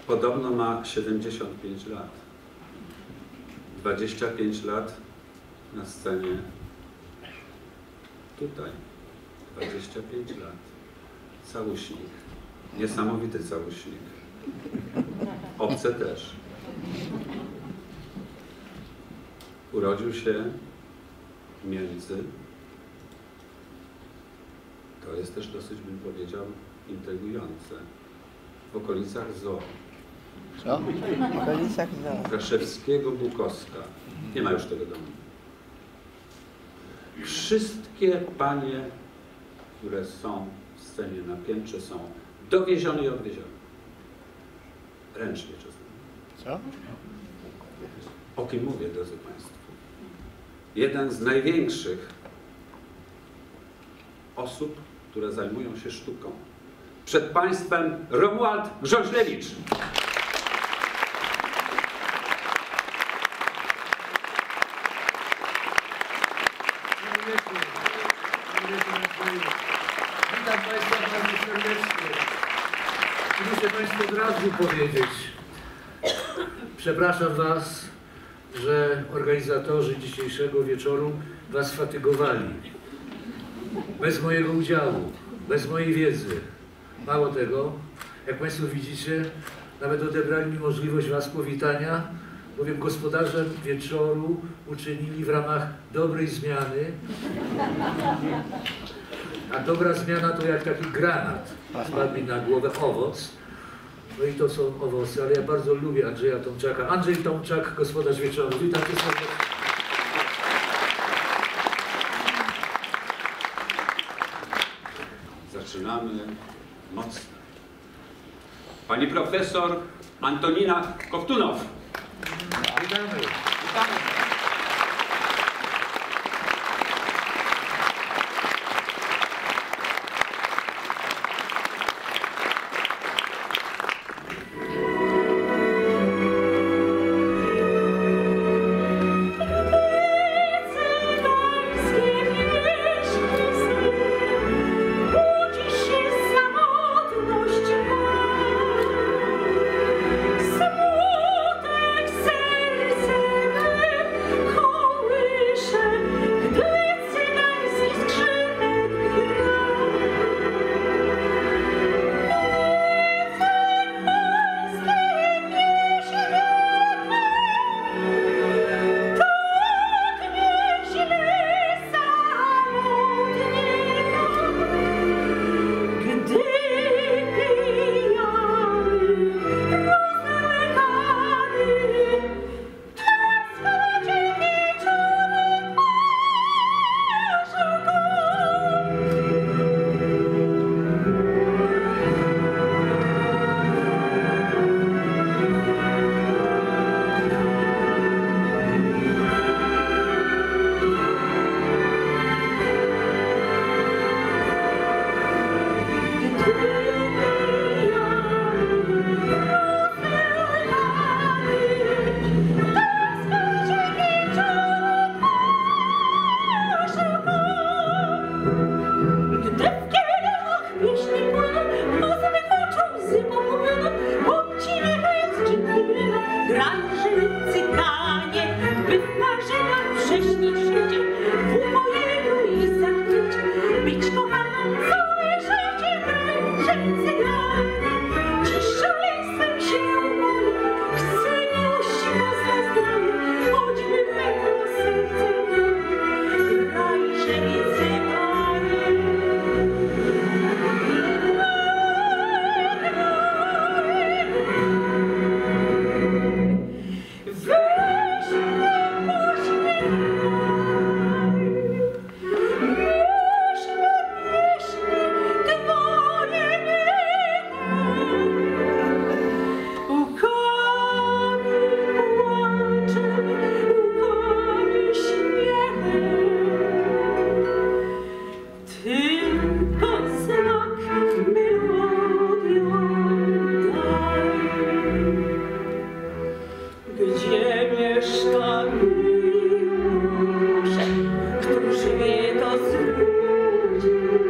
Podobno ma 75 lat. 25 lat na scenie. Tutaj. 25 lat. Całuśnik. Niesamowity całuśnik. Obce też. Urodził się między, to jest też dosyć, bym powiedział, intrygujące, w okolicach zoo. Co? W okolicach zoo. Kraszewskiego, Bukowska. Nie ma już tego domu. Wszystkie panie, które są w scenie na piętrze, są dowiezione i odwiezione. Ręcznie czasami. Co? O kim mówię, drodzy Państwo? Jeden z największych osób, które zajmują się sztuką. Przed Państwem Romuald Grząślewicz. Witam Państwa bardzo serdecznie. Muszę Państwu od razu powiedzieć, przepraszam Was, że organizatorzy dzisiejszego wieczoru Was fatygowali. Bez mojego udziału, bez mojej wiedzy. Mało tego, jak Państwo widzicie, nawet odebrali mi możliwość Was powitania, bowiem gospodarzem wieczoru uczynili w ramach dobrej zmiany. A dobra zmiana to jak taki granat spadł mi na głowę, owoc. No i to są owoce, ale ja bardzo lubię Andrzeja Tomczaka. Andrzej Tomczak, gospodarz wieczoru. Witam Cię serdecznie. Zaczynamy mocno. Pani profesor Antonina Kowtunow. Witamy. Witamy.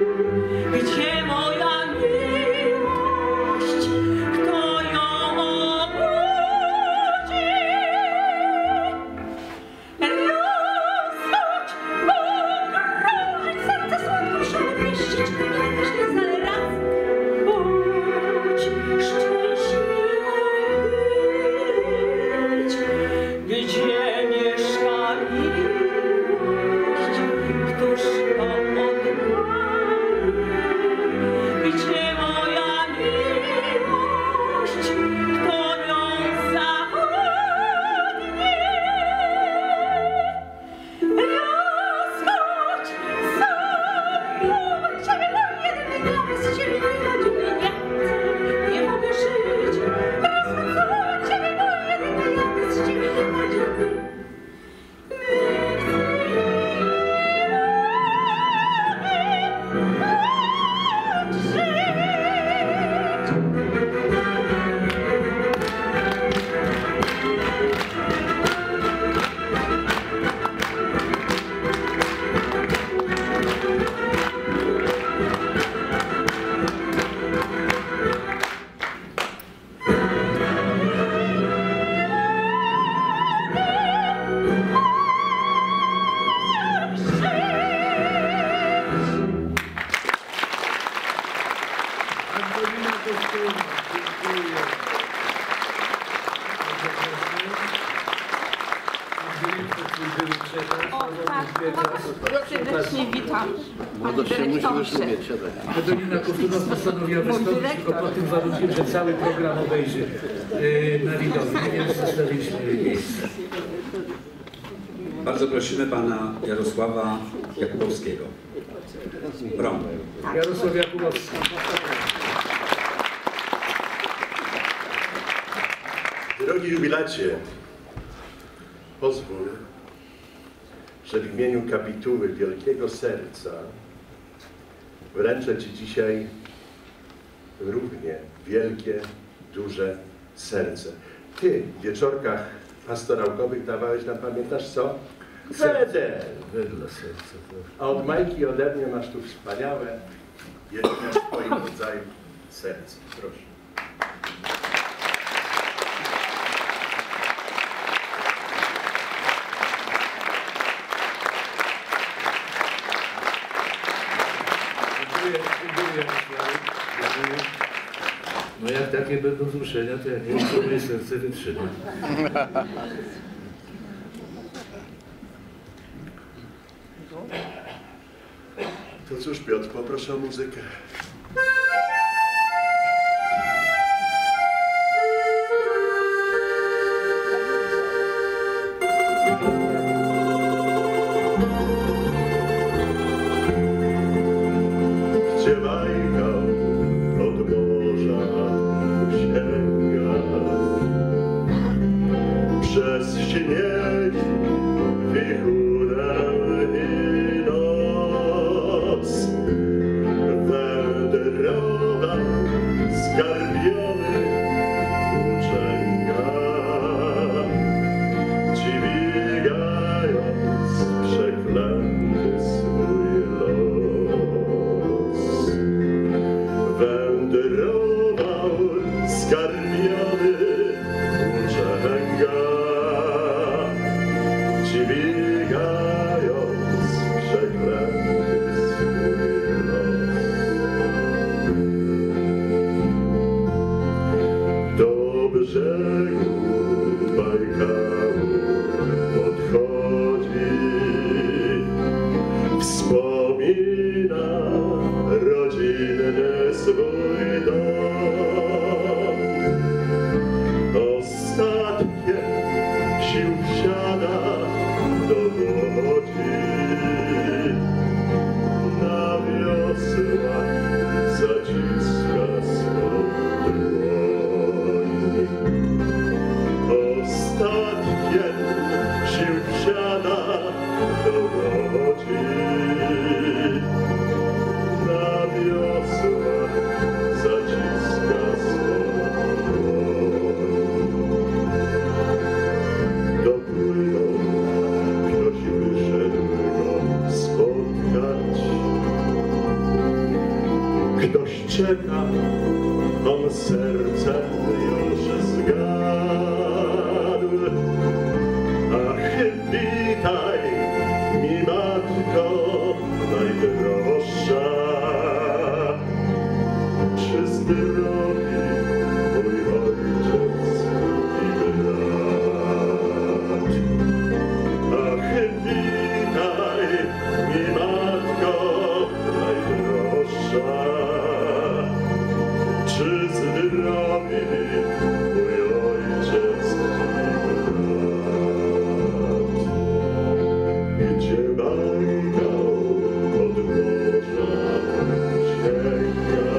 Gdzie moja miłość, kto ją swój były przekaz. O, tak, serdecznie witam. Młodość się musi wyszumieć, siadać. Ewelina Kostunow postanowiła wystąpić tylko pod tym warunkiem, że cały program obejrzy na widowni, więc zostawiliśmy jej miejsce. Bardzo prosimy pana Jarosława Jakubowskiego. Rom. Jarosław Jakubowski. Drogi jubilacie, pozwól, że w imieniu kapituły Wielkiego Serca wręczę Ci dzisiaj równie wielkie, duże serce. Ty w wieczorkach pastorałkowych dawałeś nam, pamiętasz co? Wedel! Wedle serca. A od Majki i ode mnie masz tu wspaniałe, jedne w swoim rodzaju serce. Proszę. Dziękuję. No jak takie będą wzruszenia, to ja nie wiem, co moje serce wytrzyma. To cóż, Piotr, poproszę o muzykę. Gdzie bajka od morza sięga, przez śnieg wichurem i noc wędrowa skarbiony włóczęga, dźwigając przeklęty swój los. Wędrował skarbiony włóczęga, dźwigając przeklęty swój los. Do brzegu Bajkału podchodzi, wspomina rodzinny swój dom. Ostatkiem sił wsiada do łodzi, na wiosłach zaciska swą dłoń. Ostatkiem sił wsiada do łodzi, na wiosłach zaciska swą dłoń. Dopłynął, ktoś wyszedł go spotkać. Ktoś czeka, on sercem już zgadł. Ach, witaj mi, matko najdroższa, czy zdrowi mój ojciec i brat. Ach, witaj mi, matko najdroższa, czy zdrowi mój ojciec i brat. Gdzie bajkał od morza sięga,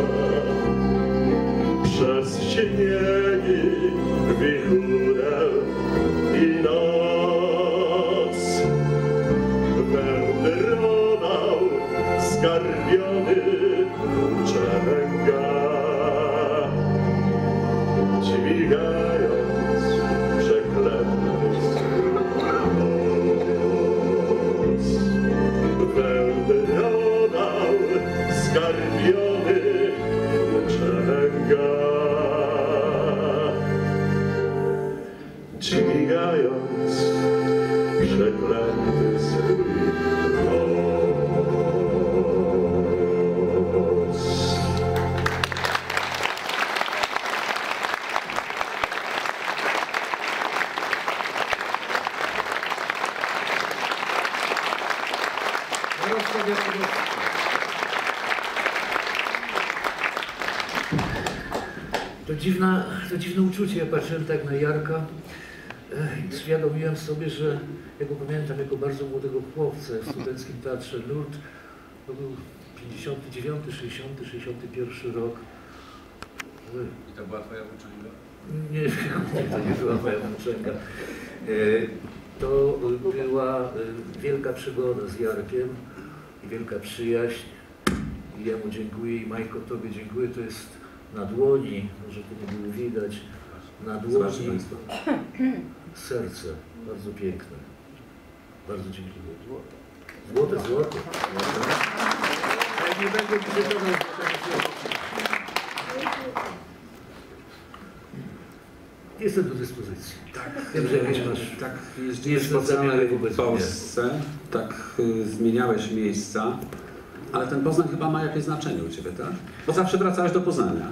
przez śniegi wichurem i noc wędrował skarbiony włóczęga, dźwigając przeklęty swój los. Wędrował skarbiony włóczęga, dźwigając przeklęty swój los. Klaudia Kudowska. To dziwne uczucie. Ja patrzyłem tak na Jarka i uświadomiłem sobie, że ja go pamiętam jako bardzo młodego chłopca w studenckim teatrze Nurt. To był 59, 60, 61 rok. I to była twoja włóczęga? Nie, to nie była moja włóczęga. To była wielka przygoda z Jarkiem i wielka przyjaźń. I ja mu dziękuję i Majko, tobie dziękuję. To jest na dłoni, może to nie było widać, na dłoni serce, bardzo piękne. Bardzo dziękuję. Złote, złote. Ja nie będę przygotował. Jestem do dyspozycji. Tak, wiem, że jakieś masz. Tak, jeździłeś po całej Polsce, tak zmieniałeś miejsca, ale ten Poznań chyba ma jakieś znaczenie u ciebie, tak? Bo zawsze wracałeś do Poznania.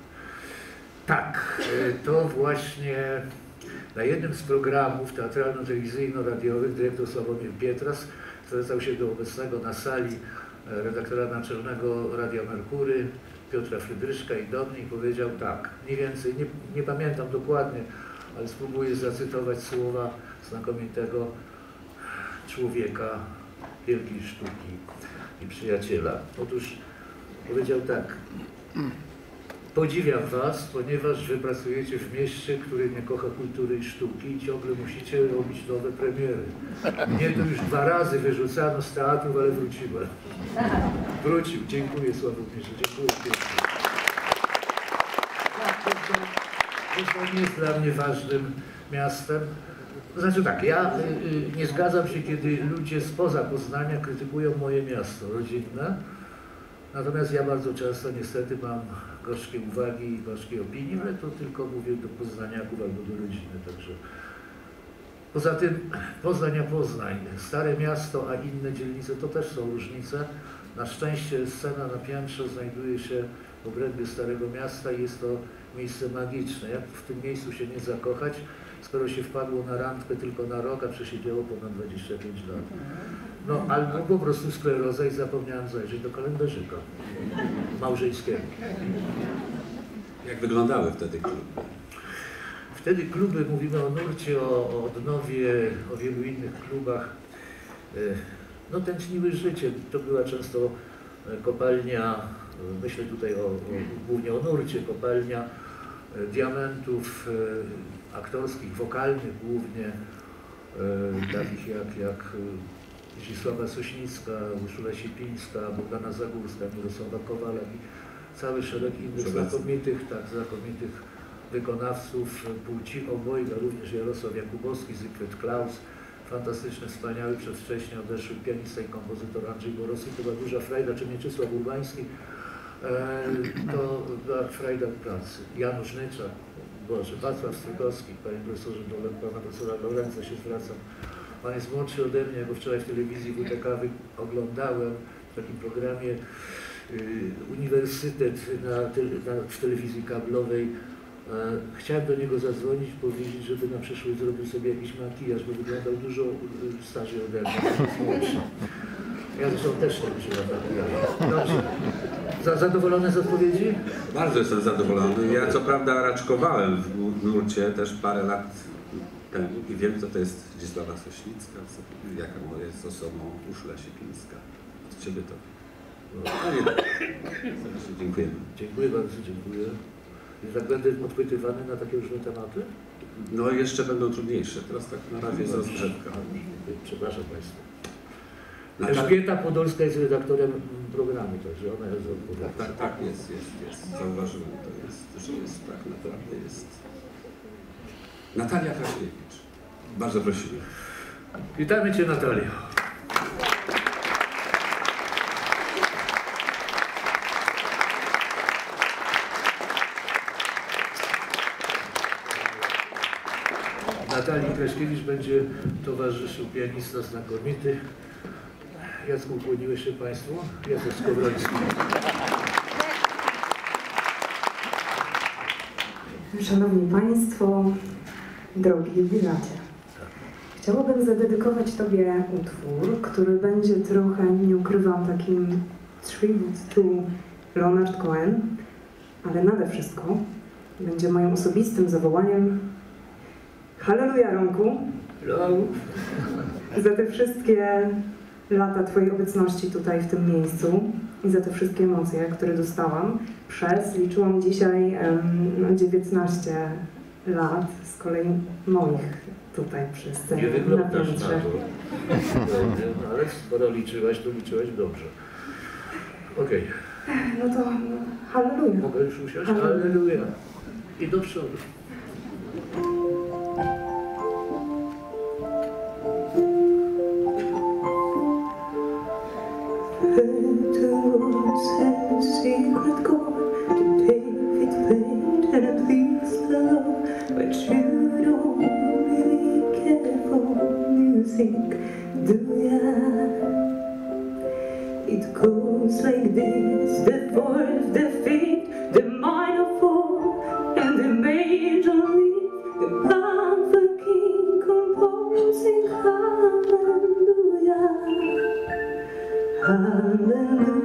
Tak, to właśnie na jednym z programów teatralno-telewizyjno-radiowych dyrektor Sławomir Pietras zwracał się do obecnego na sali redaktora naczelnego Radia Merkury, Piotra Frydryszka i do mnie i powiedział tak, mniej więcej, nie pamiętam dokładnie, ale spróbuję zacytować słowa znakomitego człowieka, wielkiej sztuki i przyjaciela. Otóż powiedział tak, podziwiam was, ponieważ wy pracujecie w mieście, które nie kocha kultury i sztuki i ciągle musicie robić nowe premiery. Mnie to już 2 razy wyrzucano z teatrów, ale wróciłem. Wrócił. Dziękuję Sławomirze, dziękuję pięknie. Poznań jest dla mnie ważnym miastem. To znaczy tak, ja nie zgadzam się, kiedy ludzie spoza Poznania krytykują moje miasto rodzinne. Natomiast ja bardzo często niestety mam gorzkie uwagi i gorzkie opinie, ale to tylko mówię do poznaniaków albo do rodziny. Także. Poza tym Poznań, Stare Miasto, a inne dzielnice to też są różnice. Na szczęście scena na piętrze znajduje się w obrębie Starego Miasta i jest to miejsce magiczne. Jak w tym miejscu się nie zakochać, skoro się wpadło na randkę tylko na rok, a przesiedziało ponad 25 lat. No albo po prostu skleroza i zapomniałem zajrzeć do kalendarzyka małżeńskiego. Jak wyglądały wtedy kluby? Wtedy kluby, mówimy o Nurcie, o Odnowie, o wielu innych klubach, no tętniły życie. To była często kopalnia, myślę tutaj głównie o Nurcie, kopalnia diamentów aktorskich, wokalnych głównie, takich jak Zdzisława Sośnicka, Urszula Sipińska, Bogdana Zagórska, Mirosława Kowala i cały szereg innych znakomitych wykonawców płci obojga, również Jarosław Jakubowski, Zygfryd Klaus, fantastyczny, wspaniały, przedwcześnie odeszły pianista i kompozytor Andrzej Borowski, to była duża frajda, czy Mieczysław Urbański, to była frajda pracy. Janusz Nyczak, Boże, Wacław Strykowski, panie profesorze, do pana profesora Lorenza się zwracam. Pan jest młodszy ode mnie, bo wczoraj w telewizji WTK oglądałem w takim programie Uniwersytet w telewizji kablowej. Chciałem do niego zadzwonić, powiedzieć, żeby na przyszłość zrobił sobie jakiś makijaż, bo wyglądał dużo starszy ode mnie, młodszy. Ja zresztą też nie używam makijażu. Dobrze. Zadowolony z odpowiedzi? Bardzo jestem zadowolony. Ja co prawda raczkowałem w Nurcie też parę lat temu i wiem, co to jest Zdzisława Sośnicka, jaka jest osobą Urszula Sipińska. Od ciebie to. No nie, dziękujemy. Dziękuję bardzo, dziękuję. Tak będę odpytywany na takie różne tematy? No jeszcze będą trudniejsze. Teraz tak na razie jest rozgrzewka. Przepraszam Państwa. Elżbieta Podolska jest redaktorem programu, także ona jest odpowiedzialna. Tak, jest. Zauważyłem to, że jest tak naprawdę jest. Natalia Krasiewicz. Bardzo prosimy. Witamy Cię, Natalia. Natalii Kraśkiewicz będzie towarzyszył pianista znakomity. Jacku, ukłoniłeś się Państwu? Jacek Skowroński. Szanowni Państwo, drogi jubilacie. Chciałabym zadedykować Tobie utwór, który będzie trochę, nie ukrywam, takim tribute to Leonard Cohen, ale nade wszystko będzie moim osobistym zawołaniem Halleluja, Romku, za te wszystkie lata Twojej obecności tutaj w tym miejscu i za te wszystkie emocje, które dostałam liczyłam dzisiaj 19 lat z kolei moich tutaj przy scenie. Nie wyglądasz na to. Ale skoro liczyłaś, to liczyłaś dobrze. Okej. No to halleluja. Mogę już usiąść? Halleluja. I do przodu. Secret chord to pave it paint and please the Lord, but you don't really care for music, do ya? It goes like this: the fourth, the fifth, the minor fall, and the major lead, the path the king composing hallelujah, hallelujah.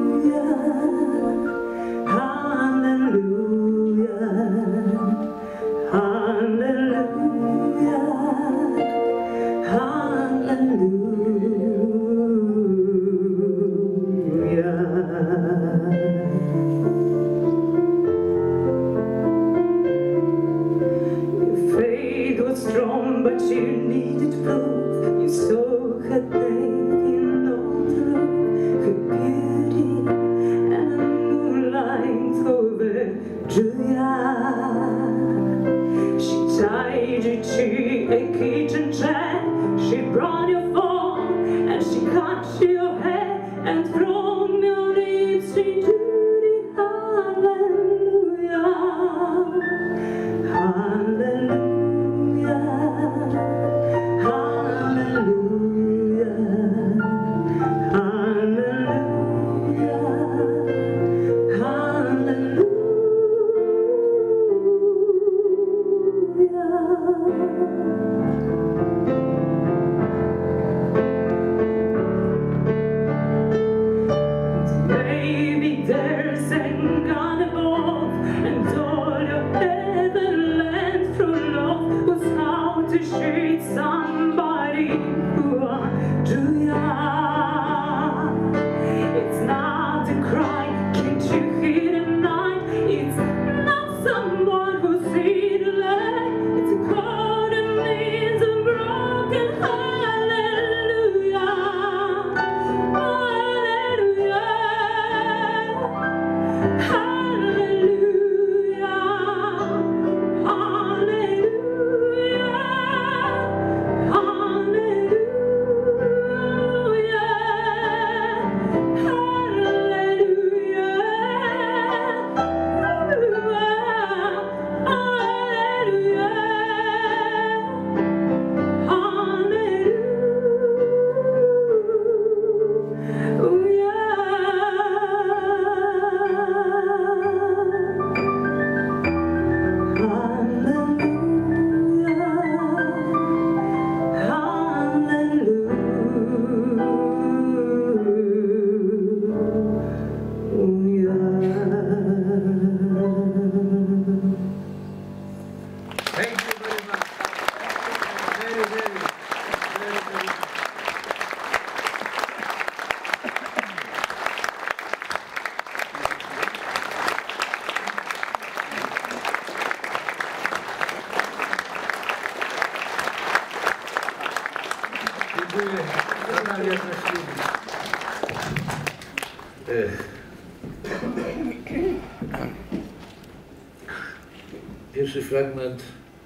Pierwszy fragment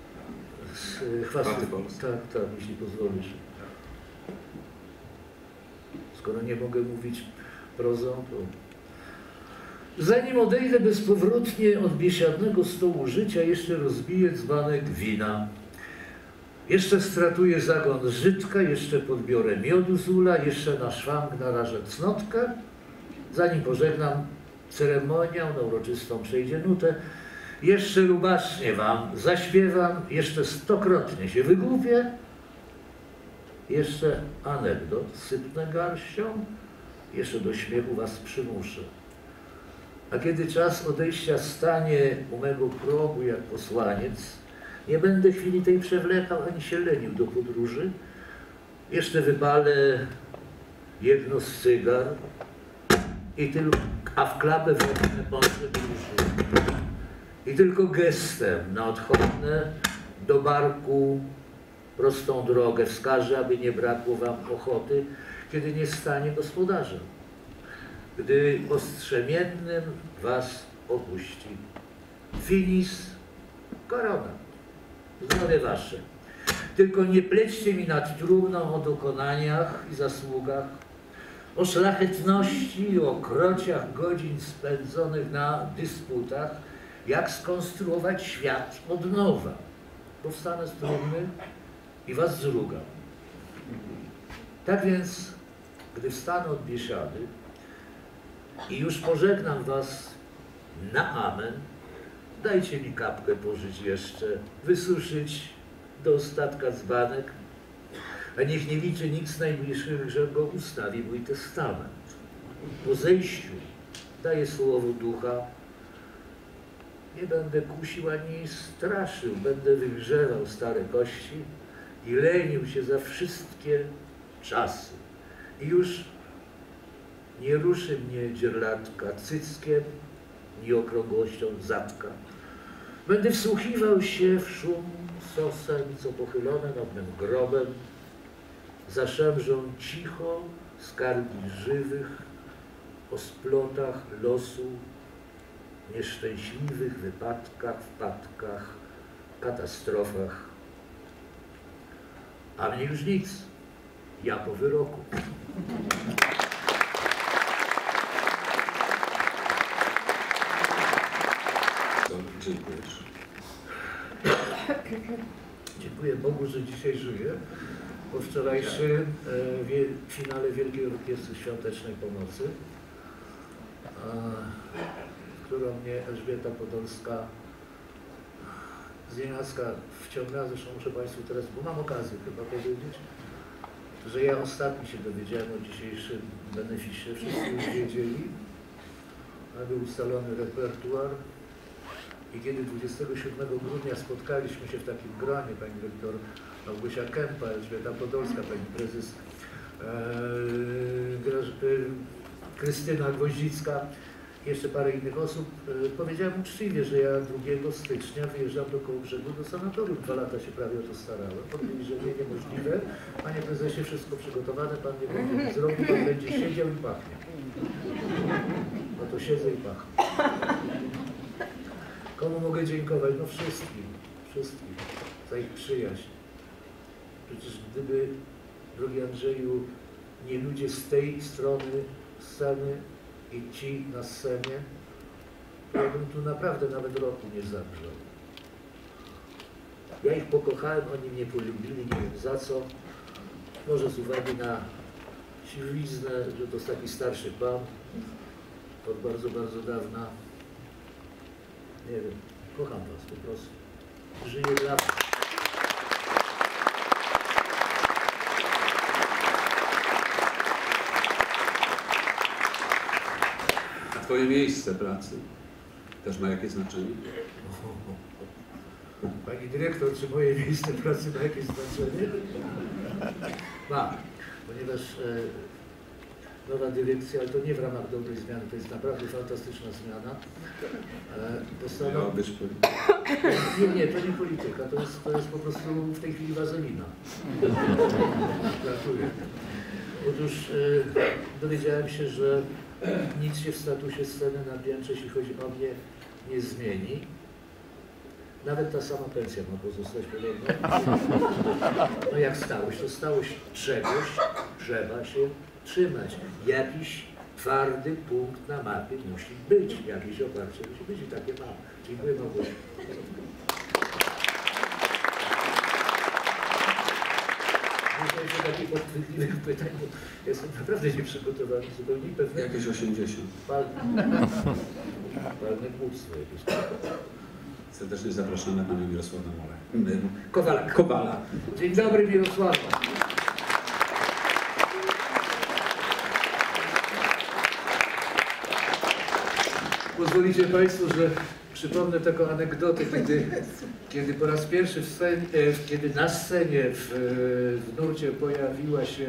z Chwasty. Tak, jeśli pozwolisz. Skoro nie mogę mówić prozą, to... Zanim odejdę bezpowrotnie od biesiadnego stołu życia, jeszcze rozbiję dzbanek wina. Jeszcze stratuję zagon żydka, jeszcze podbiorę miodu z ula, jeszcze na szwank narażę cnotkę. Zanim pożegnam ceremoniał, na uroczystą przejdzie nutę, jeszcze rubacznie wam zaśpiewam, jeszcze stokrotnie się wygłupię Jeszcze anegdot sypnę garścią, jeszcze do śmiechu was przymuszę. A kiedy czas odejścia stanie u mego progu jak posłaniec, nie będę chwili tej przewlekał, ani się lenił do podróży. Jeszcze wypalę jedno z cygar, a w klapę wepnę pączek duszy. I tylko gestem na odchodne do barku prostą drogę wskażę, aby nie brakło wam ochoty, kiedy nie stanie gospodarzem, gdy ostrzemiennym was opuści. Finis korona, zdrowie wasze. Tylko nie plećcie mi nad trumną o dokonaniach i zasługach, o szlachetności i o krociach godzin spędzonych na dysputach, jak skonstruować świat od nowa. Powstanę z trumny i was zrugam. Tak więc, gdy wstanę od biesiady i już pożegnam was na amen, dajcie mi kapkę pożyć jeszcze, wysuszyć do ostatka dzbanek, a niech nie liczy nikt z najbliższych, że go ustawi mój testament. Po zejściu daję słowo ducha, nie będę kusił ani straszył, będę wygrzewał stare kości i lenił się za wszystkie czasy. I już nie ruszy mnie dzierlatka cyckiem, ni okrągłością zadka. Będę wsłuchiwał się w szum sosen, co pochylone nad mym grobem zaszemrzą cicho skargi żywych o splotach losu, nieszczęśliwych wypadkach, wpadkach, katastrofach. A mnie już nic, ja po wyroku. Dziękujesz. Dziękuję Bogu, że dzisiaj żyję. Po wczorajszym finale Wielkiej Orkiestry Świątecznej Pomocy, w którą mnie Elżbieta Podolska z nienacka wciągnęła. Zresztą muszę Państwu teraz, bo mam okazję chyba powiedzieć, że ja ostatni się dowiedziałem o dzisiejszym beneficie. Wszyscy już wiedzieli, a był ustalony repertuar. I kiedy 27 grudnia spotkaliśmy się w takim gronie, pani doktor Małgosia Kępa, Elżbieta Podolska, pani prezes Krystyna Gwoździcka, jeszcze parę innych osób, powiedziałem uczciwie, że ja 2 stycznia wyjeżdżam do Kołobrzegu do sanatorium. 2 lata się prawie o to starałem. Powiedzieli, że nie, niemożliwe. Panie prezesie, wszystko przygotowane, pan nie będzie nic zrobił, pan będzie siedział i pachnie. No to siedzę i pachnę. Komu mogę dziękować? No wszystkim za ich przyjaźń. Przecież gdyby, drogi Andrzeju, nie ludzie z tej strony sceny i ci na scenie, to ja bym tu naprawdę nawet roku nie zagrzał. Ja ich pokochałem, oni mnie polubili, nie wiem za co. Może z uwagi na siwiznę, że to jest taki starszy pan od bardzo, bardzo dawna. Nie wiem, kocham was po prostu. Żyję dla was. A twoje miejsce pracy też ma jakieś znaczenie? Pani dyrektor, czy moje miejsce pracy ma jakieś znaczenie? Ma, ponieważ nowa dyrekcja, ale to nie w ramach dobrej zmiany, to jest naprawdę fantastyczna zmiana. Miałabyś Nie, to nie polityka, to jest po prostu w tej chwili wazelina. Gratuluję. Otóż dowiedziałem się, że nic się w statusie sceny na Piętrze, jeśli chodzi o mnie, nie zmieni. Nawet ta sama pensja ma pozostać podobna. No jak stałość, to stałość czegoś trzeba się trzymać. Jakiś twardy punkt na mapie musi być, jakieś oparcie musi być i takie mam. Dziękuję Małgosiu. Myślę, że takich podchwytliwych pytań, bo jestem naprawdę nieprzygotowany, zupełnie pewny. jakieś 80. Palne głupstwo jakieś. Serdecznie zapraszamy panią Mirosławę Kowala. Kowala. Dzień dobry, Mirosława. pozwolicie Państwo, że przypomnę taką anegdotę, kiedy po raz pierwszy kiedy na scenie w nurcie pojawiła się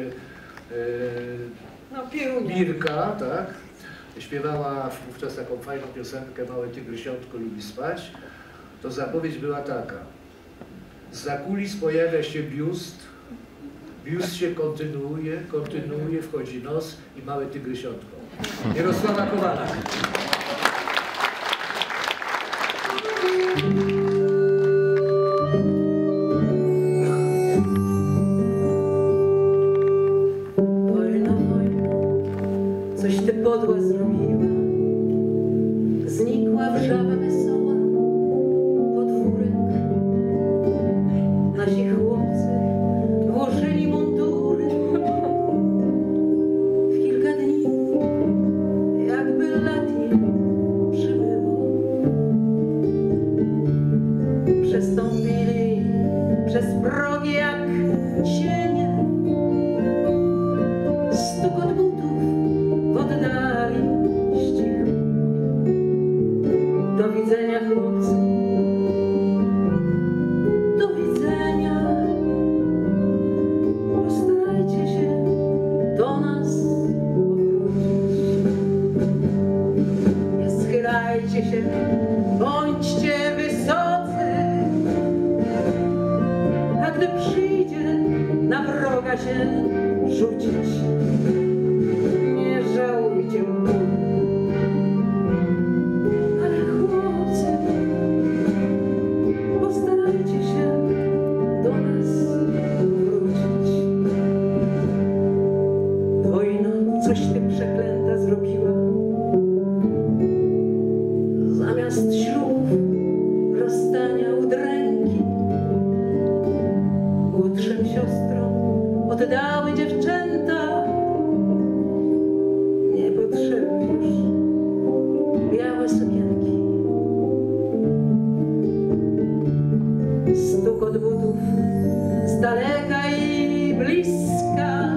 Mirka, tak? Śpiewała wówczas taką fajną piosenkę Małe tygrysiątko lubi spać, to zapowiedź była taka: za kulis pojawia się biust, biust się kontynuuje, wchodzi nos i małe tygrysiątko. Jarosława Kowala. Coś ty podła zrobiła, znikła wrzawa wesoła, podwórek. Nasi chłopcy włożyli mundury. W kilka dni, jakby lat im przybyło, przestąpili przez progi jak cienie. Stukot butów w oddali ścichł. Do widzenia, chłopcy, do widzenia. Postarajcie się do nas powrócić. Nie schylajcie się, bądźcie wysocy, a gdy przyjdzie na wroga się rzucić, nie żałujcie mu. Ale chłopcy, postarajcie się do nas wrócić. Wojno, coś ty przeklęta zrobiła. Zamiast ślubów, rozstania udręki, młodszym siostrom oddały dziewczęta. Niepotrzebne już białe sukienki. Stukot butów z daleka i bliska.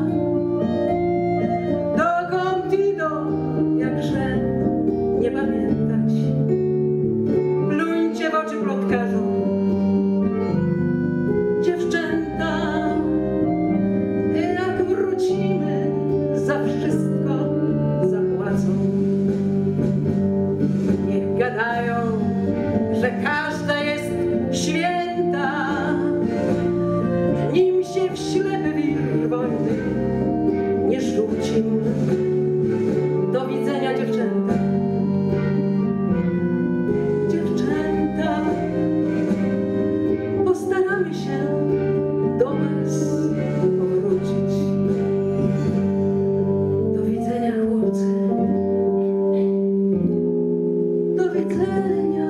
Dokąd idą, jakże nie pamiętać. Pluńcie w oczy plotkarzom, dziewczęta. Jak wrócimy, za wszystko zapłacą. Niech gadają, że każda jest święta, nim się w ślepy wir wojny nie rzuci. Do widzenia, dziewczęta. Dziewczęta, postaramy się do was powrócić. Do widzenia, chłopcy. Do widzenia.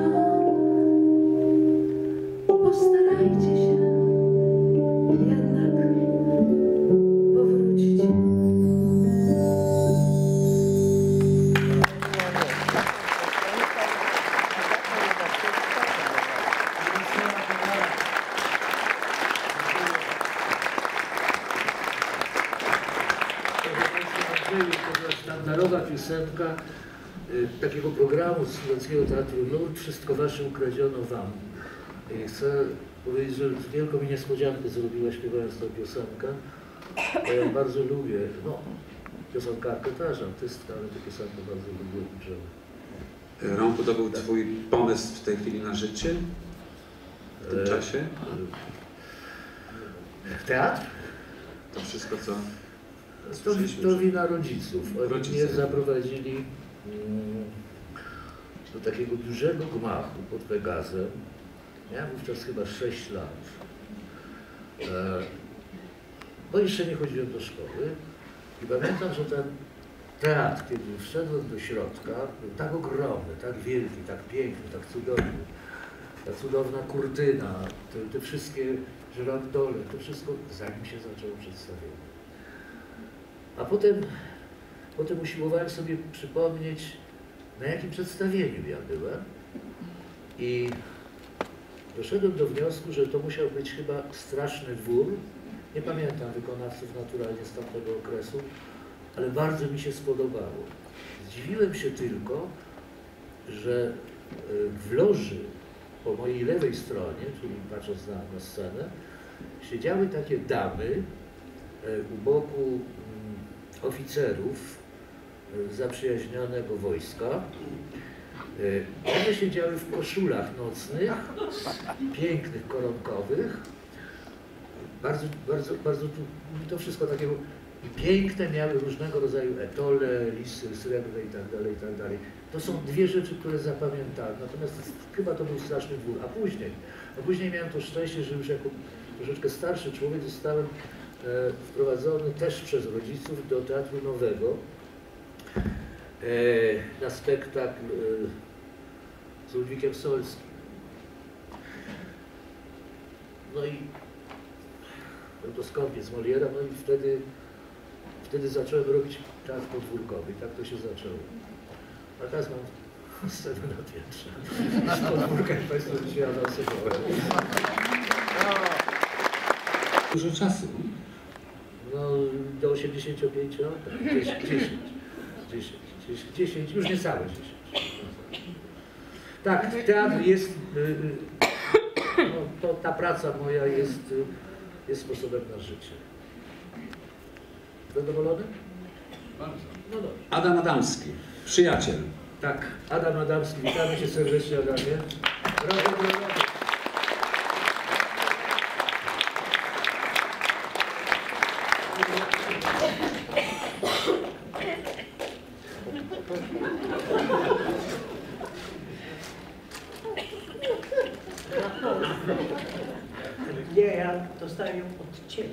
Postarajcie się jednak powrócić. To była sztandarowa piosenka takiego programu Studenckiego Teatru Nurt. Wszystko wasze ukradziono wam. I chcę powiedzieć, że wielką mi niespodziankę zrobiła, śpiewając tę piosenkę. Ja ją bardzo lubię. No, piosenkarkę też, artystka, ale tę piosenkę bardzo lubię i grzeję. Romku, to był twój pomysł w tej chwili na życie? W tym czasie? Teatr? To wszystko, co To wina rodziców. Oni mnie zaprowadzili do takiego dużego gmachu pod Pegazem. Miałem wówczas chyba 6 lat. Bo jeszcze nie chodziłem do szkoły. I pamiętam, że ten teatr, kiedy wszedłem do środka, był tak ogromny, tak wielki, tak piękny, tak cudowny. Ta cudowna kurtyna, te wszystkie żyrandole, to wszystko zanim się zaczęło przedstawienie. A potem usiłowałem sobie przypomnieć, na jakim przedstawieniu ja byłem. I doszedłem do wniosku, że to musiał być chyba Straszny Dwór. Nie pamiętam wykonawców naturalnie z tamtego okresu, ale bardzo mi się spodobało. Zdziwiłem się tylko, że w loży po mojej lewej stronie, czyli patrząc na scenę, siedziały takie damy u boku oficerów zaprzyjaźnionego wojska. One siedziały w koszulach nocnych, pięknych, koronkowych. Bardzo to wszystko takiego piękne, miały różnego rodzaju etole, lisy srebrne i tak dalej. To są dwie rzeczy, które zapamiętałem. Natomiast chyba to był straszny dwór. A później miałem to szczęście, że już jako troszeczkę starszy człowiek zostałem wprowadzony też przez rodziców do Teatru Nowego na spektakl z Ludwikiem Solskim. No i był to skąpiec Moliera, no i wtedy zacząłem robić teatr podwórkowy i tak to się zaczęło. A teraz mam scenę na piętrze. Z podwórka jak Państwo dzisiaj awansowałem. Dużo czasu. No do 85 lat, 10, już niecałe 10. Tak, teatr jest, no, ta praca moja jest sposobem na życie. Zadowolony? Bardzo. No dobrze. Adam Adamski, przyjaciel. Tak, Adam Adamski, witamy Cię serdecznie, Adamie. Brawo, brawo. Nie, ja dostaję ją od Ciebie.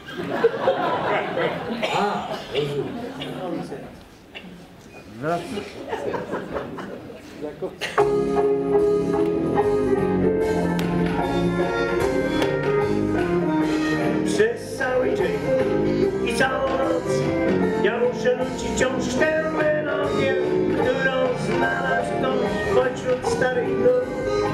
A, rozumiem. Przez cały dzień i całą noc ja muszę nucić wciąż tę melodię, którą znalazł ktoś pośród starych nut.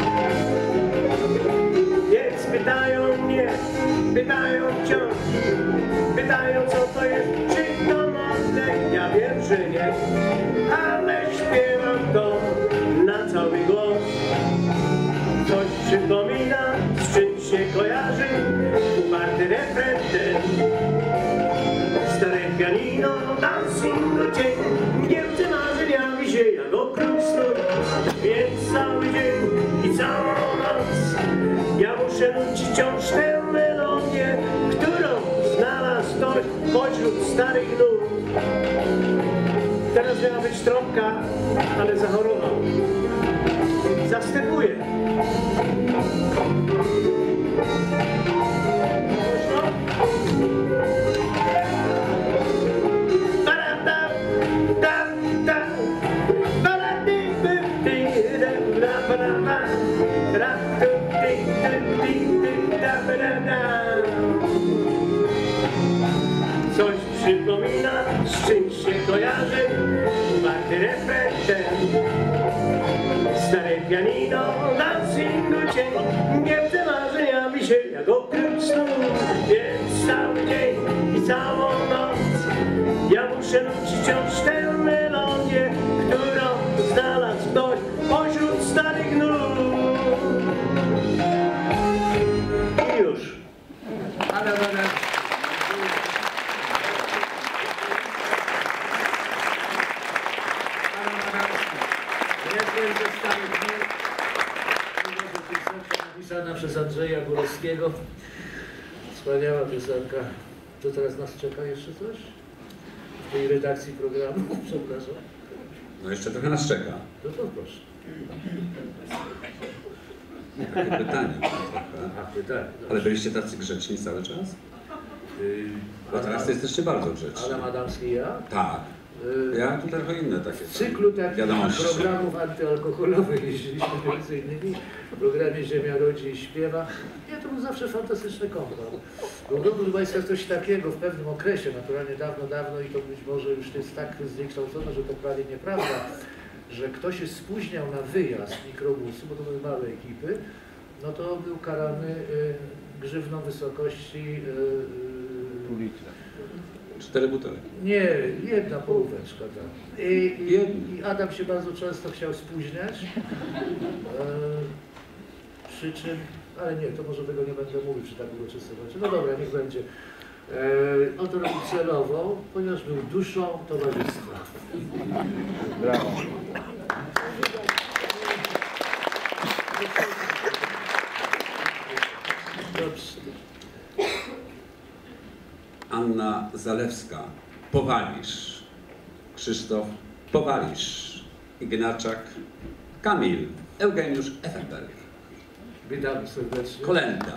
Więc pytają mnie, pytają wciąż, pytają co to jest, czy to modne, ja wiem, że nie, ale śpiewam to na cały głos. Coś przypomina, z czym się kojarzy, uparty refren ten. Stare pianino, dancing do cień, mgiełce marzeniami się jak okrąg snur. Więc cały dzień i całą noc ja muszę nucić wciąż tę melodię, którą znalazł ktoś pośród starych nut. Teraz miała być trąbka, ale zachorował. Zastępuję. Coś przypomina, z czym się kojarzy, uparty refren ten. Stare pianino, dancingu cień, mgiełce marzeniami się jak okręt snów. Więc cały dzień i całą noc ja muszę nucić wciąż tę melodię, którą znalazł ktoś pośród starych nut. I już. Adam Adamski. Napisana przez Andrzeja Górowskiego. Wspaniała piosenka. To teraz nas czeka jeszcze coś? W tej redakcji programu? Przepraszam. No jeszcze trochę nas czeka. To proszę. Takie pytanie. A, pytanie. Ale byliście tacy grzeczni cały czas? Bo teraz jesteście bardzo grzeczni. Adam Adamski i ja? Tak. Ja tu trochę inne takie W cyklu takich wiadomości. programów antyalkoholowych jeździliśmy między innymi w programie Ziemia rodzi i śpiewa. Nie, to był zawsze fantastyczny komfort. Bo proszę Państwa, coś takiego w pewnym okresie, naturalnie dawno i to być może już jest tak zniekształcone, że to prawie nieprawda, że kto się spóźniał na wyjazd mikrobusu, bo to były małe ekipy, no to był karany grzywną w wysokości 4 butelki. Nie, jedna połóweczka, tak. I Adam się bardzo często chciał spóźniać, przy czym, ale nie, to może tego nie będę mówił przy tak uroczystym. No dobra, niech będzie. On to robi celowo, ponieważ był duszą towarzystwa. Brawo. Dobrze. Anna Zalewska, Powalisz. Krzysztof Powalisz. Ignaczak, Kamil, Eugeniusz Effenberg. Witamy serdecznie. Kolenda.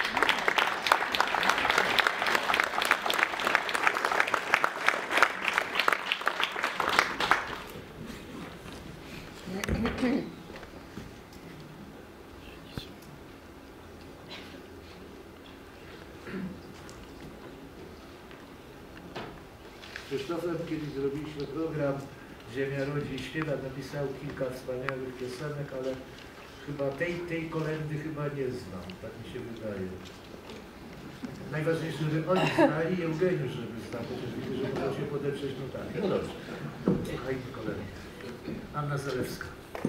Z Krzysztofem kiedyś zrobiliśmy program Ziemia rodzi i śpiewa, napisał kilka wspaniałych piosenek, ale chyba tej kolendy chyba nie znam, tak mi się wydaje. Najważniejsze, żeby oni znali i Eugeniusz, żeby znał, chociaż widzę, że można się podeprzeć notami. No dobrze, słuchajmy kolendy. Anna Zalewska.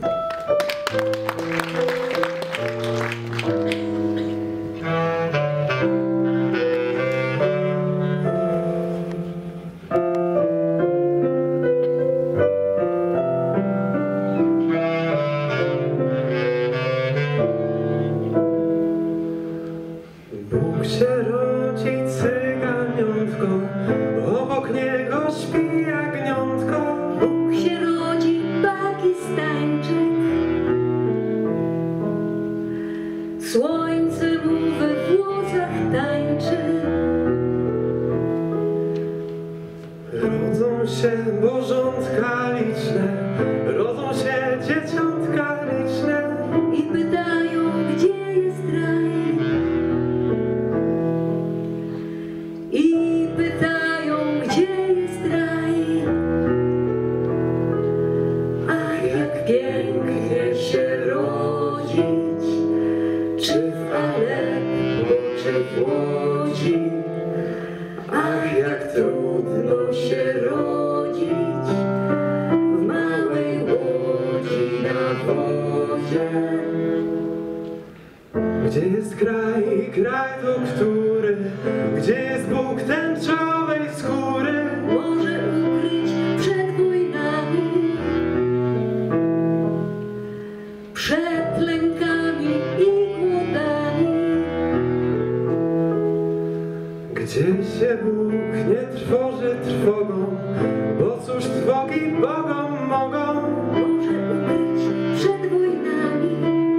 Bóg się rodzi cyganiątko, obok niego śpi jagniątko. Bóg się rodzi Pakistańczyk, słońce mu we włosach tańczy. Rodzą się bożątka liczne, rodzą się dzieciątka liczne. I pytają, gdzie jest raj. I pytają, gdzie jest raj. Ach, jak pięknie się rodzić, czy w Aleppo, czy w Łodzi. Ach, jak trudno się rodzić w małej łodzi na wodzie. Gdzie jest kraj, kraj to który? Gdzie jest Bóg tęczowej skóry? Może ukryć przed wojnami, przed lękami i głodami. Gdzie się Bóg nie trwoży trwogą, bo cóż trwogi Bogom mogą? Może ukryć przed wojnami.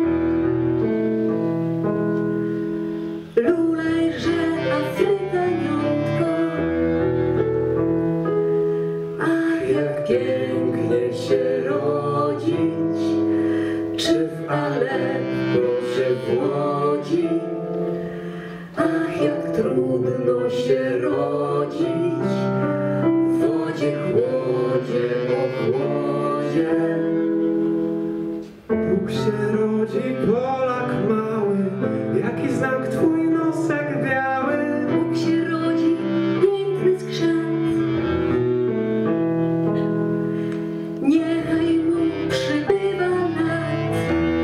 Lulejże Afrykaniątko. Ach, jak pięknie się rodzić, czy w Aleppo, czy w Łodzi. Ach, jak trudno się rodzić w wodzie, chłodzie, ochłodzie. Bóg się rodzi, Polak mały, jaki znak twój nosek biały? Bóg się rodzi, piękny skrzat. Niechaj mu przybywa lat.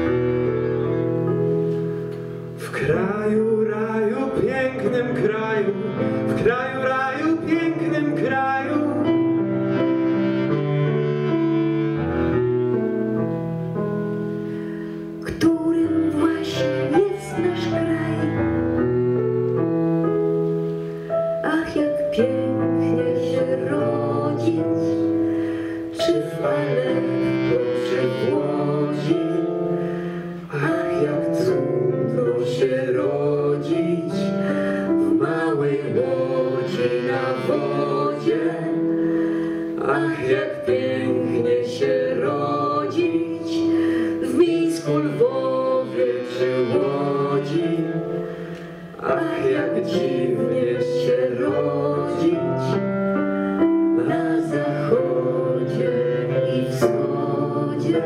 W kraju raju, pięknym kraju, w kraju raju, pięknym kraju. Którym właśnie jest nasz kraj. Ach, jak pięknie się rodzić, czy w Aleppo, czy w Łodzi. Ach, jak trudno się rodzić w małej łodzi na wodzie. Ach, jak pięknie się rodzić w Mińsku, Lwowie czy Łodzi. Ach, jak dziwnie się rodzić na zachodzie i wschodzie.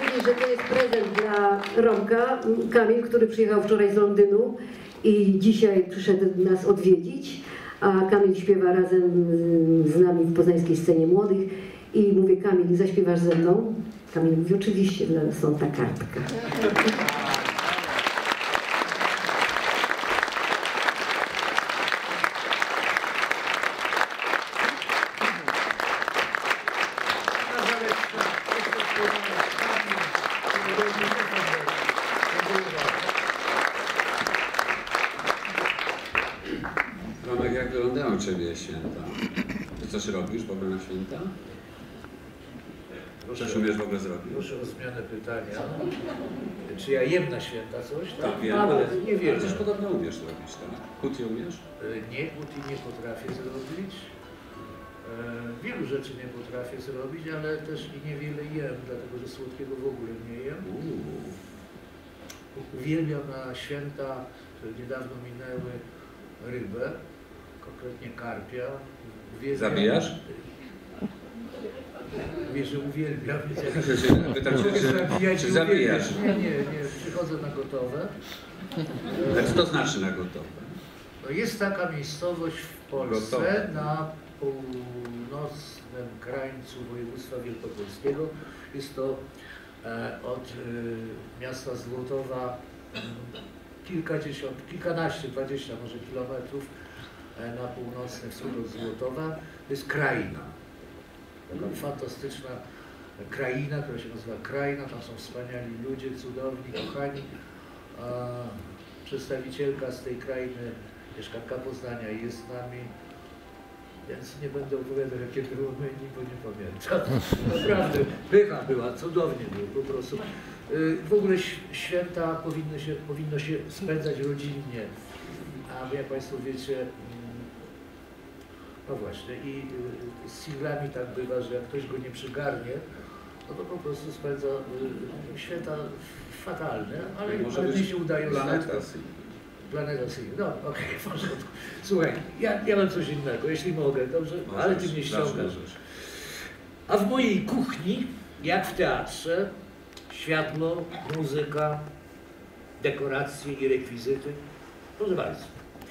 powiedzieć, że to jest prezent dla Romka, Kamil, który przyjechał wczoraj z Londynu i dzisiaj przyszedł nas odwiedzić, a Kamil śpiewa razem z nami w poznańskiej scenie młodych i mówię: Kamil, zaśpiewasz ze mną? Kamil mówi: oczywiście, dla nas są ta kartka. Romek, jak wyglądają u Ciebie święta? Ty coś robisz w ogóle na święta? Coś umiesz w ogóle zrobić? Proszę o zmianę pytania. Czy ja jem na święta coś? Tak, wiem. Ale nie wiem. Ale coś podobno umiesz robić, tak? Huty umiesz? Nie, uti nie potrafię zrobić. Wielu rzeczy nie potrafię zrobić, ale też i niewiele jem, dlatego że słodkiego w ogóle nie jem. Uwielbiam na święta, które niedawno minęły, rybę, konkretnie karpia. Uwielbiam... Zabijasz? Mówię, że uwielbiam. Pytam się, czy zabijasz? Nie, przychodzę na gotowe. Ale co to znaczy na gotowe? No jest taka miejscowość w Polsce, Gotowe. na północnym krańcu województwa wielkopolskiego. Jest to od miasta Złotowa kilkanaście, 20 może kilometrów na północny wschód od Złotowa. To jest Kraina. Taka fantastyczna kraina, która się nazywa Kraina. Tam są wspaniali ludzie, cudowni, kochani. Przedstawicielka z tej krainy, mieszkanka Poznania, jest z nami, więc nie będę opowiadał, jakie było menu, bo nie pamiętam. Naprawdę, pycha była, cudownie było po prostu. W ogóle święta powinno się spędzać rodzinnie, a jak Państwo wiecie, no właśnie, i z singlami tak bywa, że jak ktoś go nie przygarnie, no to po prostu spędza święta fatalne, ale mi się udaje. Planeta Single. No, okej, w porządku. Słuchaj, ja mam coś innego, jeśli mogę, dobrze? Ale Ty mnie ściągasz. A w mojej kuchni, jak w teatrze, światło, muzyka, dekoracje i rekwizyty. Proszę bardzo.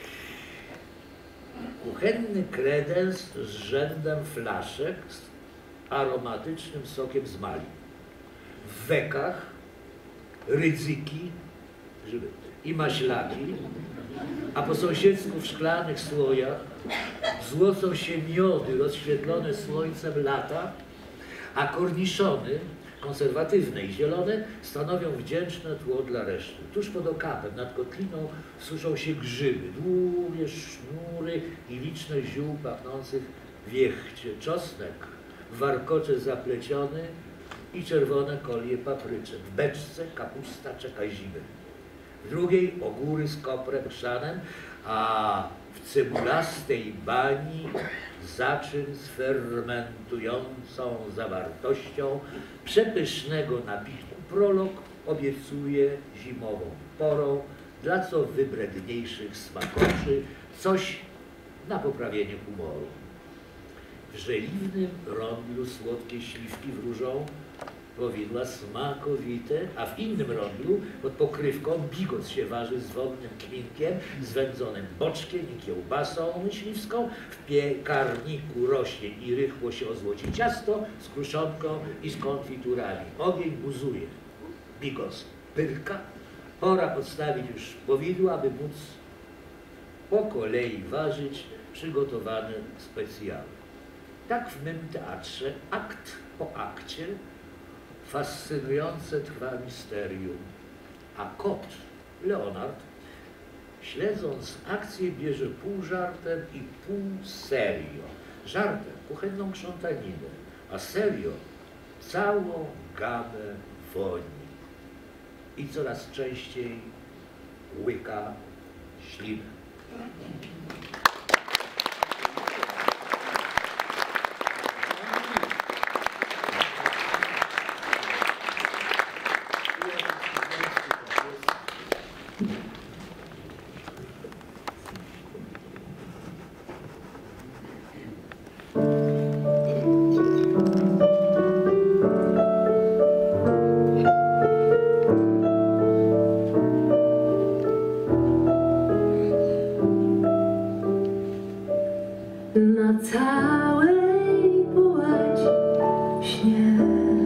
Kuchenny kredens z rzędem flaszek z aromatycznym sokiem z malin. W wekach rydzyki i maślaki, a po sąsiedzku w szklanych słojach złocą się miody rozświetlone słońcem lata, a korniszony, konserwatywne i zielone, stanowią wdzięczne tło dla reszty. Tuż pod okapem nad kotliną suszą się grzyby, długie sznury i liczne ziół pachnących wiechcie, czosnek w warkocze zapleciony i czerwone kolie papryczek. W beczce kapusta czeka zimy. W drugiej ogóry z koprem chrzanem, a w cebulastej bani zaczyn z fermentującą zawartością przepysznego napichu prolog obiecuje zimową porą dla co wybredniejszych smakoszy coś na poprawienie humoru. W żeliwnym rondlu słodkie śliwki wróżą powidła smakowite, a w innym rondlu pod pokrywką bigos się waży z wodnym kminkiem, z wędzonym boczkiem i kiełbasą myśliwską. W piekarniku rośnie i rychło się ozłoci ciasto z kruszonką i z konfiturami. Ogień buzuje. Bigos pyrka. Pora podstawić już powidło, aby móc po kolei ważyć przygotowane specjały. Tak w mym teatrze, akt po akcie, fascynujące trwa misterium, a kot, Leonard, śledząc akcję, bierze pół żartem i pół serio. Żartem kuchenną krzątaninę, a serio całą gamę woni. I coraz częściej łyka ślinę. całej połaci śnieg.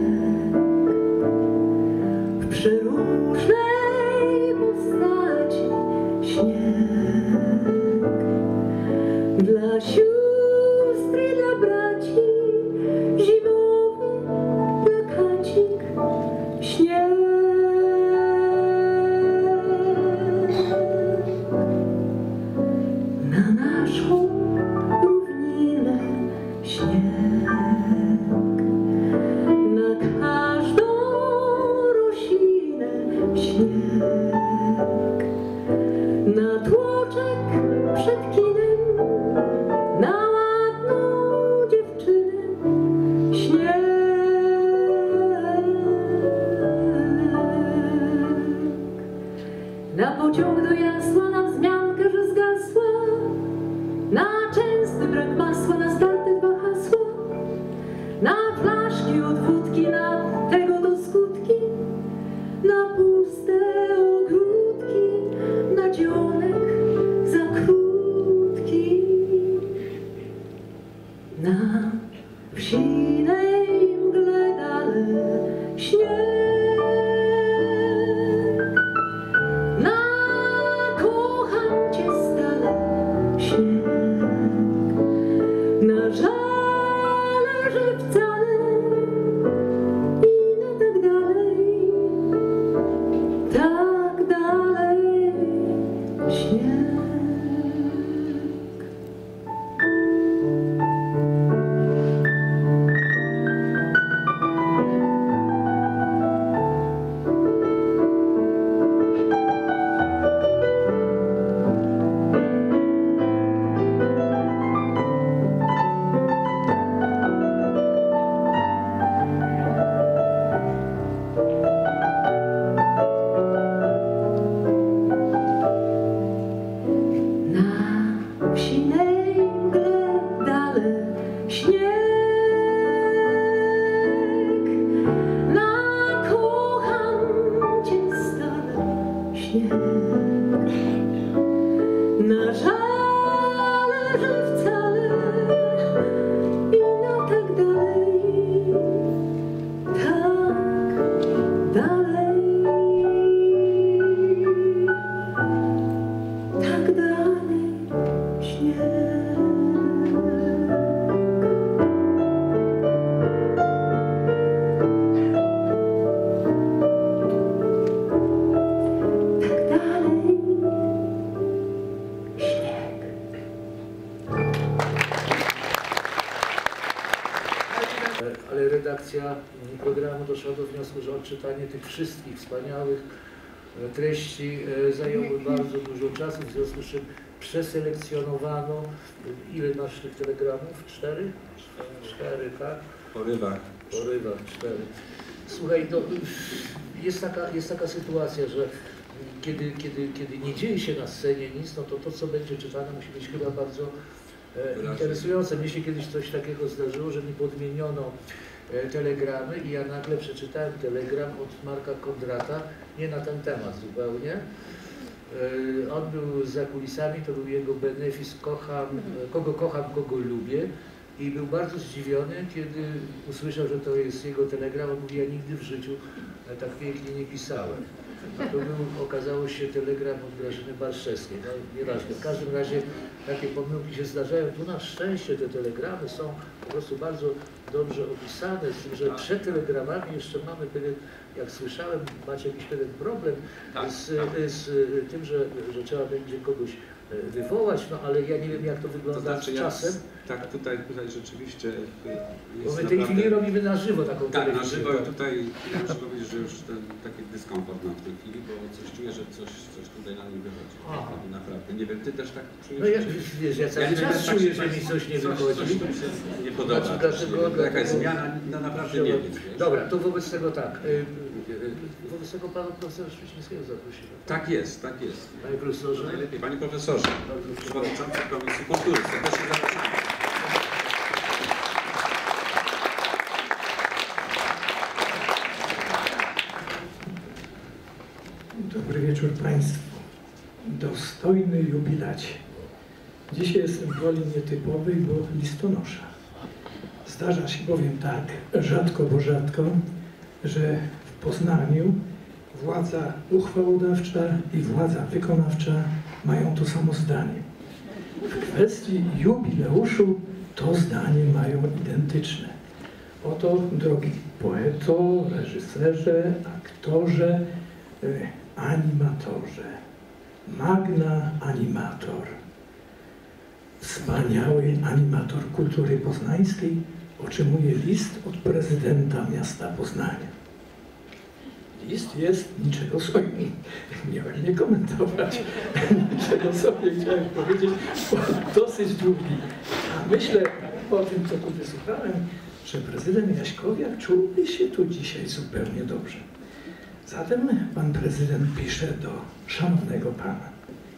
W przeróżnej postaci śnieg. Dla sióstr i dla braci zimowy plakacik śnieg. Na naszą równinę śnieg. Na każdą roślinę śnieg. Na tłoczek przed kinem, na ładną dziewczynę śnieg. Na pociąg do Jasła, na wzmiankę, że zgasła, na częsty brak masła, na starte 2 hasła, na flaszki od wódki, na tego do skutki, na puste ogródki, na dzionek za krótki, na wsinej mgle dale śnieg. Na kocham cię stale śnieg. Na żale, że wcale i na tak dalej śnieg. Na żale, że wcale i na tak dalej, tak dalej śnieg. Ale redakcja programu doszła do wniosku, że odczytanie tych wszystkich wspaniałych treści zajęłoby bardzo dużo czasu, w związku z czym przeselekcjonowano, ile masz tych telegramów? 4? 4, tak? Porywach. 4. Słuchaj, no, jest taka sytuacja, że kiedy nie dzieje się na scenie nic, no to co będzie czytane musi być chyba bardzo interesujące. Mnie się kiedyś coś takiego zdarzyło, że mi podmieniono telegramy i ja nagle przeczytałem telegram od Marka Kondrata, nie na ten temat zupełnie. On był za kulisami, to był jego benefis kogo kocham, kogo lubię, i był bardzo zdziwiony, kiedy usłyszał, że to jest jego telegram. On mówi, ja nigdy w życiu tak pięknie nie pisałem. A to okazało się telegram od Grażyny Barszewskiej. No, nieważne. W każdym razie takie pomyłki się zdarzają. Tu na szczęście te telegramy są po prostu bardzo dobrze opisane, z tym, że przed telegramami jeszcze mamy pewien, jak słyszałem, macie jakiś pewien problem z tym, że trzeba będzie kogoś wywołać, no ale ja nie wiem, jak to wygląda z czasem. Tak, tutaj rzeczywiście jest. Bo my w tej chwili robimy na żywo taką telewizję. Tak, na żywo i tutaj ja muszę powiedzieć, że już taki dyskomfort mam w tej chwili, bo coś czuję, że coś tutaj na nim wychodzi. Naprawdę. Nie wiem, ty też tak czujesz? No ja cały czas czuję, że mi coś nie wychodzi. Coś tu się nie podoba. Jakaś zmiana, no naprawdę nie wiem. Dobra, to wobec tego tak. Wobec tego pana profesora Szczecińskiego zaprosimy. Tak jest, tak jest. Panie profesorze. Najlepiej. Panie profesorze, przewodniczący Komisji Kultury, serdecznie zapraszamy. Dobry wieczór Państwu. Dostojny jubilacie. Dzisiaj jestem w roli nietypowej, bo listonosza. Zdarza się bowiem tak, rzadko, bo rzadko, że w Poznaniu władza uchwałodawcza i władza wykonawcza mają to samo zdanie. W kwestii jubileuszu to zdanie mają identyczne. Oto, drogi poeto, reżyserze, aktorze, animatorze, magna animator, wspaniały animator kultury poznańskiej otrzymuje list od prezydenta miasta Poznania. List jest niczego sobie, miałem nie komentować, niczego sobie chciałem powiedzieć, bo dosyć długi. A myślę po tym, co tu wysłuchałem, że prezydent Jaśkowiak czułby się tu dzisiaj zupełnie dobrze. Zatem pan prezydent pisze do szanownego pana.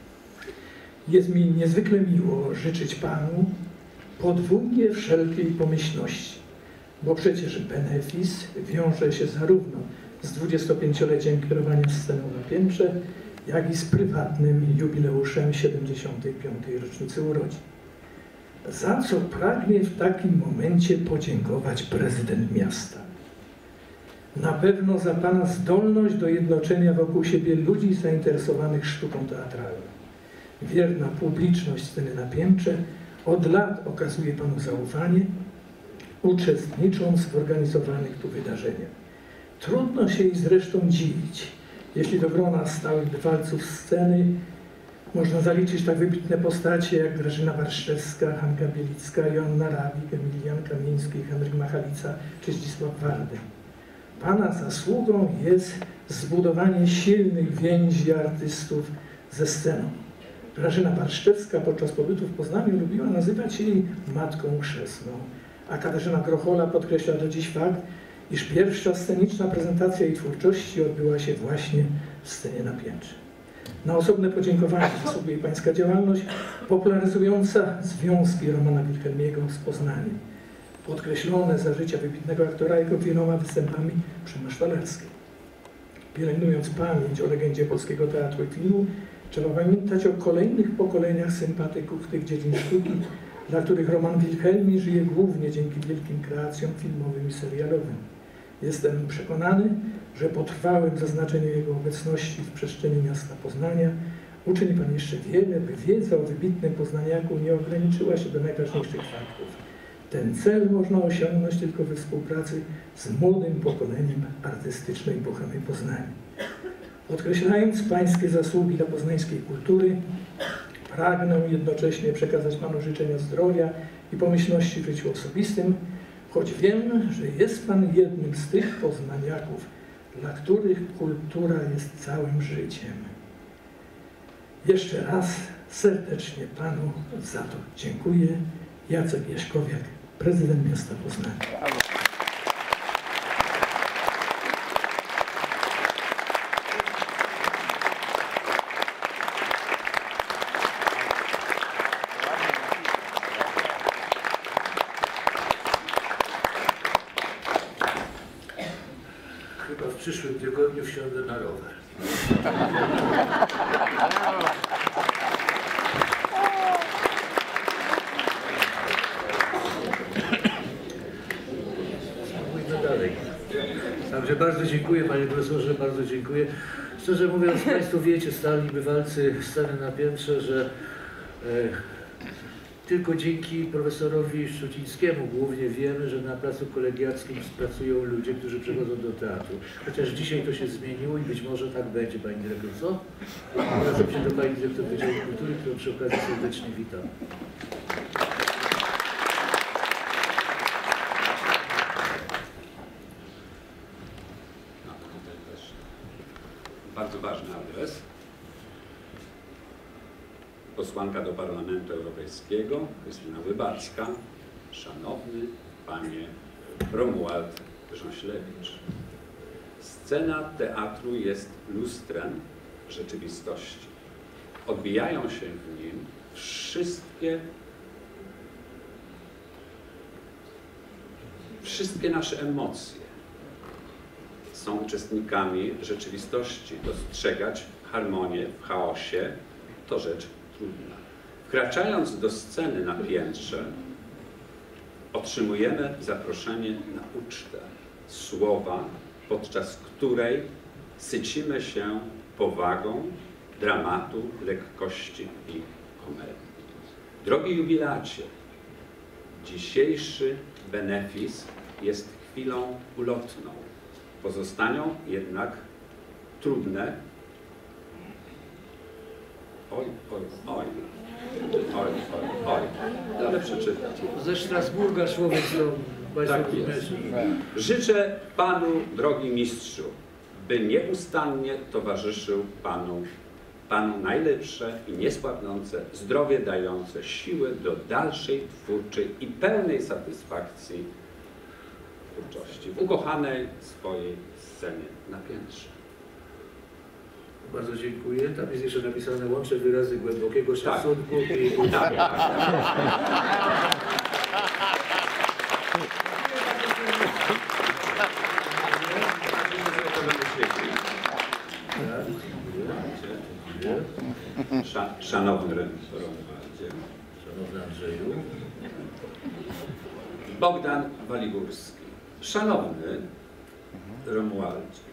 Jest mi niezwykle miło życzyć panu podwójnie wszelkiej pomyślności, bo przecież benefis wiąże się zarówno z 25-leciem kierowania sceną na Piętrze, jak i z prywatnym jubileuszem 75. rocznicy urodzin. Za co pragnie w takim momencie podziękować prezydent miasta. Na pewno za pana zdolność do jednoczenia wokół siebie ludzi zainteresowanych sztuką teatralną. Wierna publiczność sceny na Piętrze od lat okazuje panu zaufanie, uczestnicząc w organizowanych tu wydarzeniach. Trudno się jej zresztą dziwić, jeśli do grona stałych bywalców sceny można zaliczyć tak wybitne postacie jak Grażyna Barszczewska, Hanka Bielicka, Joanna Rawik, Emilian Kamiński, Henryk Machalica czy Zdzisław Wardęg. Pana zasługą jest zbudowanie silnych więzi artystów ze sceną. Grażyna Barszczewska podczas pobytu w Poznaniu lubiła nazywać jej matką chrzestną, a Katarzyna Grochola podkreśla do dziś fakt, iż pierwsza sceniczna prezentacja jej twórczości odbyła się właśnie w scenie na Piętrze. Na osobne podziękowanie zasługuje pańska działalność popularyzująca związki Romana Wilhelmiego z Poznaniem, podkreślone za życia wybitnego aktora jego wieloma występami przy Masztalerskiej. Pielęgnując pamięć o legendzie polskiego teatru i filmu, trzeba pamiętać o kolejnych pokoleniach sympatyków tych dziedzin sztuki, dla których Roman Wilhelmi żyje głównie dzięki wielkim kreacjom filmowym i serialowym. Jestem przekonany, że po trwałym zaznaczeniu jego obecności w przestrzeni miasta Poznania uczyni pan jeszcze wiele, by wiedza o wybitnym poznaniaku nie ograniczyła się do najważniejszych faktów. Ten cel można osiągnąć tylko we współpracy z młodym pokoleniem artystycznej bohemy Poznania. Podkreślając pańskie zasługi dla poznańskiej kultury, pragnę jednocześnie przekazać panu życzenia zdrowia i pomyślności w życiu osobistym, choć wiem, że jest pan jednym z tych poznaniaków, dla których kultura jest całym życiem. Jeszcze raz serdecznie panu za to dziękuję. Jacek Jaśkowiak, prezydent miasta Poznania. Chyba w przyszłym tygodniu wsiądę na rower. Pójdźmy dalej. Także bardzo dziękuję panie profesorze, bardzo dziękuję. Szczerze mówiąc, państwo wiecie, stali bywalcy sceny na Piętrze, że tylko dzięki profesorowi Szczucińskiemu głównie wiemy, że na Placu Kolegiackim pracują ludzie, którzy przychodzą do teatru. Chociaż dzisiaj to się zmieniło i być może tak będzie, pani dyrektor, co? Zwracam się do pani dyrektor Wydziału Kultury, którą przy okazji serdecznie witam. No, tutaj też bardzo ważny adres. Posłanka do Parlamentu Europejskiego, Krystyna Wybacka, szanowny panie Romuald Grząślewicz. Scena teatru jest lustrem rzeczywistości. Odbijają się w nim wszystkie nasze emocje. Są uczestnikami rzeczywistości. Dostrzegać harmonię w chaosie to rzecz trudna. Wkraczając do sceny na piętrze, otrzymujemy zaproszenie na ucztę słowa, podczas której sycimy się powagą, dramatu, lekkości i komedii. Drogi jubilacie, dzisiejszy benefis jest chwilą ulotną. Pozostaną jednak trudne. Ale przeczytać. Ze Strasburga człowiek to Państwo Tak jest. Życzę Panu, drogi mistrzu, by nieustannie towarzyszył Panu najlepsze i niesłabnące, zdrowie dające siły do dalszej twórczej i pełnej satysfakcji twórczości w ukochanej swojej scenie na piętrze. Bardzo dziękuję. Tam jest jeszcze napisane: łączę wyrazy głębokiego szacunku i... Szanowny Romualdzie, Szanowny Andrzeju, Bogdan Waligórski. Szanowny Romualdzie,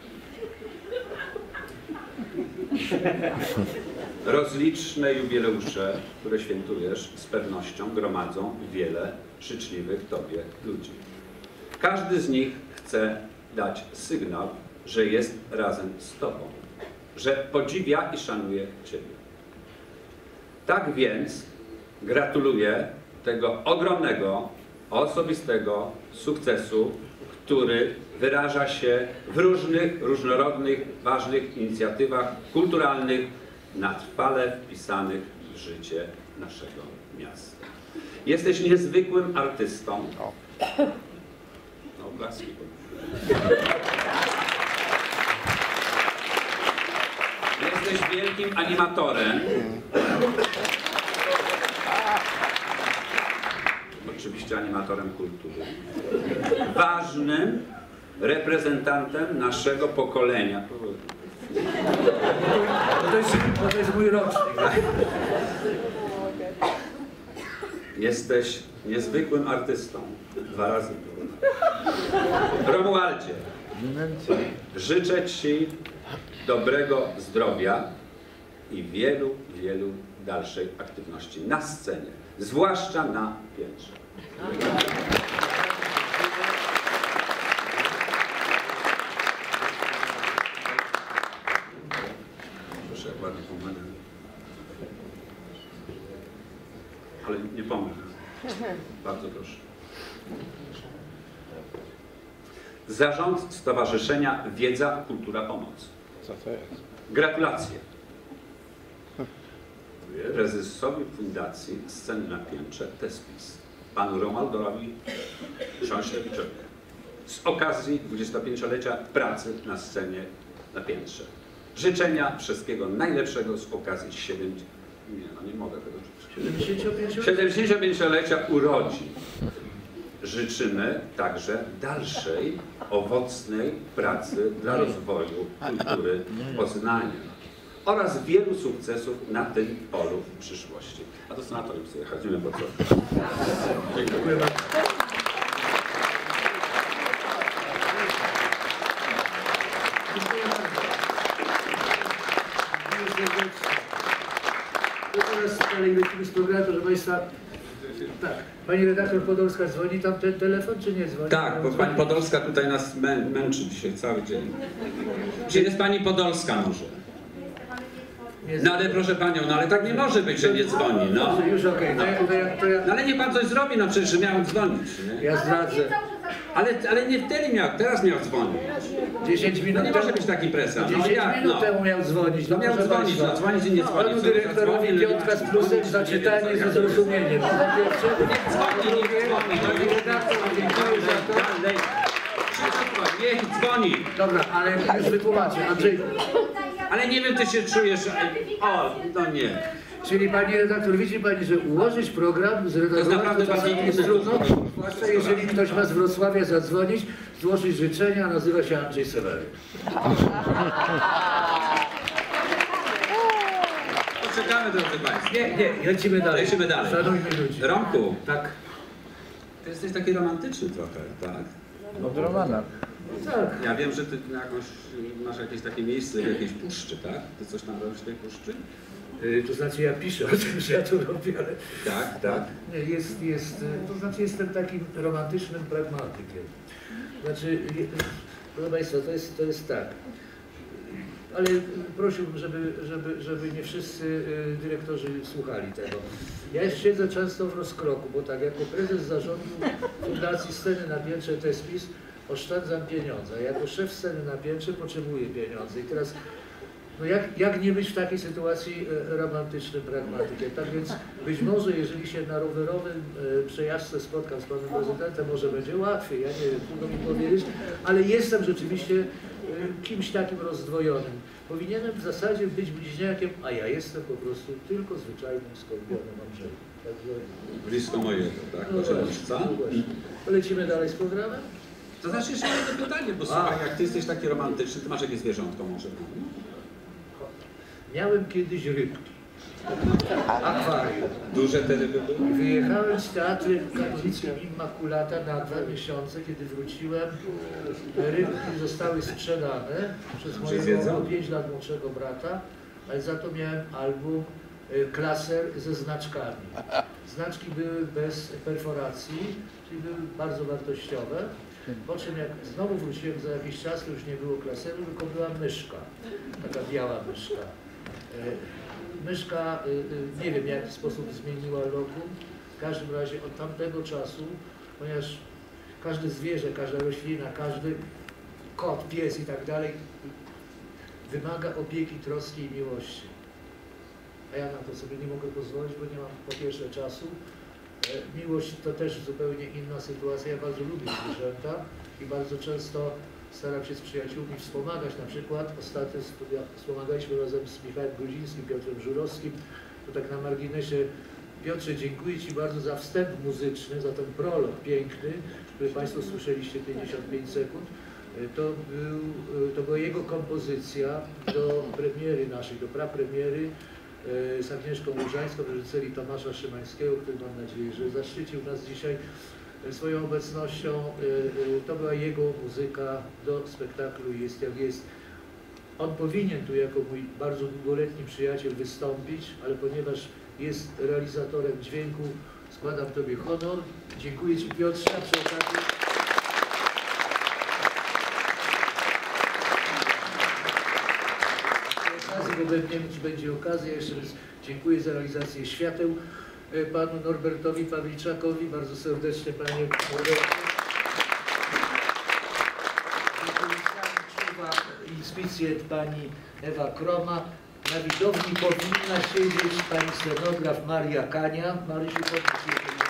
rozliczne jubileusze, które świętujesz, z pewnością gromadzą wiele życzliwych Tobie ludzi. Każdy z nich chce dać sygnał, że jest razem z Tobą, że podziwia i szanuje Ciebie. Tak więc gratuluję tego ogromnego, osobistego sukcesu, który wyraża się w różnych, różnorodnych, ważnych inicjatywach kulturalnych, na trwale wpisanych w życie naszego miasta. Jesteś niezwykłym artystą. No, oklaski. Jesteś wielkim animatorem. Oczywiście animatorem kultury. Ważnym reprezentantem naszego pokolenia. To jest mój rocznik. Jesteś niezwykłym artystą. 2 razy. Romualdzie, życzę Ci dobrego zdrowia i wielu, wielu dalszej aktywności na scenie, zwłaszcza na piętrze. Proszę, jak ładnie pomogę. Ale nie pomogę. Bardzo proszę. Zarząd Stowarzyszenia Wiedza, Kultura, Pomoc. Co to jest? Gratulacje. Prezesowi Fundacji Sceny na Piętrze Tespis, panu Romualdowi Sząślewiczowi, z okazji 25-lecia pracy na scenie na piętrze. Życzenia wszystkiego najlepszego z okazji 75-lecia urodzin. Życzymy także dalszej, owocnej pracy dla rozwoju kultury Poznania oraz wielu sukcesów na tym polu w przyszłości. A do sanatorium sobie chodzimy po co. Dziękuję bardzo. Teraz dalej lecimy z programu, proszę Państwa. Tak. Pani redaktor Podolska, dzwoni tam ten telefon, czy nie dzwoni? Tak, bo pani Podolska tutaj nas męczy dzisiaj cały dzień. Gdzie jest pani Podolska może? No ale proszę panią, no ale tak nie może być, że nie dzwoni, no. Już okej, No ale niech pan coś zrobi, no przecież miałem dzwonić, nie? Ja zdradzę. Ale nie wtedy teraz miał dzwonić. 10 minut No nie temu. może być taki presa. 10 minut temu miał dzwonić. No miał dzwonić, no dzwonić i nie dzwonić. Panu dyrektorowi piątka z plusem za czytanie ze zrozumieniem. Niech dzwoni, niech dzwoni. Redaktor, dziękuję za to. Niech dzwoni. Dobra, ale już wytłumaczę. Andrzej. Ale nie wiem, ty się czujesz... O, no nie. Czyli pani redaktor, widzi pani, że ułożyć program z redaktorem naprawdę czasami bardzo jest trudno, zwłaszcza jeżeli ktoś ma z Wrocławia zadzwonić, złożyć życzenia, nazywa się Andrzej Sewery. czekamy, drodzy Państwo. Nie, lecimy dalej. Lecimy dalej. Szanujmy ludzi. Romku, Tak. ty jesteś taki romantyczny trochę, tak? Od Romana. Tak. Ja wiem, że ty masz jakieś takie miejsce w jakiejś puszczy, tak? Ty coś tam robisz w tej puszczy? To znaczy ja piszę o tym, że ja to robię, ale Tak, tak. nie, to znaczy jestem takim romantycznym pragmatykiem. Znaczy, proszę Państwa, to jest tak. Ale prosiłbym, żeby nie wszyscy dyrektorzy słuchali tego. Ja siedzę często w rozkroku, bo tak, jako prezes zarządu Fundacji Sceny na Piętrze Tespis oszczędzam pieniądze, a jako szef Sceny na Piętrze potrzebuję pieniądze. I teraz, no jak nie być w takiej sytuacji romantycznym pragmatykiem? Tak więc być może, jeżeli się na rowerowym przejażdżce spotkam z panem prezydentem, może będzie łatwiej, ja nie wiem, trudno mi powiedzieć, ale jestem rzeczywiście kimś takim rozdwojonym. Powinienem w zasadzie być bliźniakiem, a ja jestem po prostu tylko zwyczajnym skorpionem Andrzejem. Także... Blisko mojego, tak? No Proszę właśnie, bardzo. no właśnie. To lecimy dalej z programem? To znaczy jeszcze mam jedno pytanie, bo słuchaj, jak ty jesteś taki romantyczny, to masz jakieś zwierzątko może? Miałem kiedyś rybki. Akwarium. Duże te ryby były? Wyjechałem z teatrem katolickim Immaculata na 2 miesiące. Kiedy wróciłem, rybki zostały sprzedane przez mojego o 5 lat młodszego brata, ale za to miałem album klaser ze znaczkami. Znaczki były bez perforacji, czyli były bardzo wartościowe. Po czym jak znowu wróciłem za jakiś czas, to już nie było klaseru, tylko była myszka, taka biała myszka. Myszka, nie wiem w jaki sposób zmieniła lokum, w każdym razie od tamtego czasu, ponieważ każde zwierzę, każda roślina, każdy kot, pies i tak dalej wymaga opieki, troski i miłości. A ja na to sobie nie mogę pozwolić, bo nie mam po pierwsze czasu. Miłość to też zupełnie inna sytuacja. Ja bardzo lubię zwierzęta i bardzo często staram się z przyjaciółmi wspomagać. Na przykład ostatnio wspomagaliśmy razem z Michałem Gruzińskim, Piotrem Żurowskim. To tak na marginesie. Piotrze, dziękuję Ci bardzo za wstęp muzyczny, za ten prolog piękny, który Państwo słyszeliście 55 sekund. To była jego kompozycja do premiery naszej, do prapremiery z Agnieszką Łużańską w reżyserii Tomasza Szymańskiego, który mam nadzieję, że zaszczycił nas dzisiaj swoją obecnością. To była jego muzyka do spektaklu Jest jak jest. On powinien tu jako mój bardzo długoletni przyjaciel wystąpić, ale ponieważ jest realizatorem dźwięku, składam Tobie honor. Dziękuję Ci, Piotrze, przy okazji. Bo nie wiem, czy będzie okazja. Jeszcze raz dziękuję za realizację świateł panu Norbertowi Pawliczakowi. Bardzo serdecznie, panie Norbercie. Czuwa inspicjent pani Ewa Kroma. Na widowni powinna siedzieć pani scenograf Maria Kania. Marysiu,